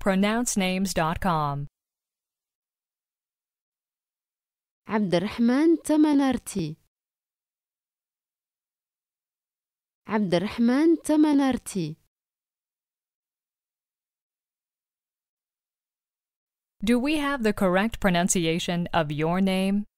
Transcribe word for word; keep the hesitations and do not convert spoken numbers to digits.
pronounce names dot com. عبد الرحمن تمنارتي. عبد الرحمن تمنارتي. Do we have the correct pronunciation of your name?